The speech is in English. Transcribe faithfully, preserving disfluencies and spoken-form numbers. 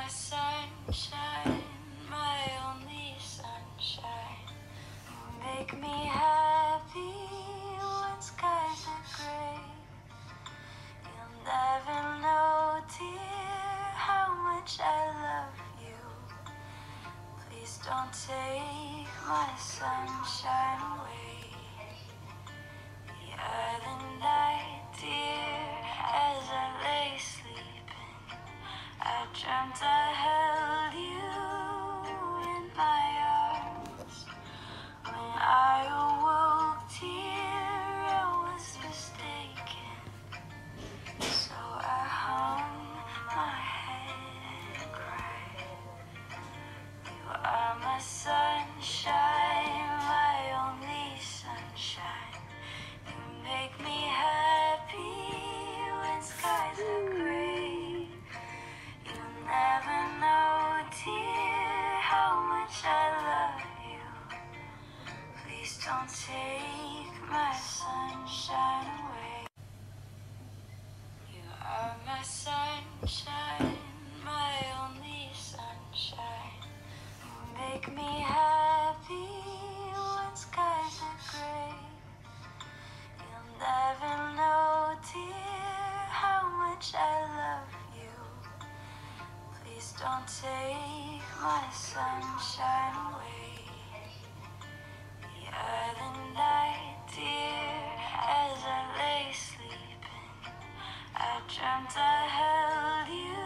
sunshine, my only sunshine. You make me happy when skies are gray. You'll never know, dear, how much I love you. Please don't take my sunshine away. The other night, dear, as I lay sleeping, I dreamt I held you in my arms. When I awoke, dear, I was mistaken. So I hung my head and cried. You are my sunshine, my only sunshine. You make me happy when skies are gray. You never know, dear, how much I love you. Please don't take my sunshine away. You are my sunshine, my only sunshine. You make me happy when skies are gray. You'll never know, dear, how much I love you. Please don't take my sunshine away. The other night, dear, as I lay sleeping, I dreamt I held you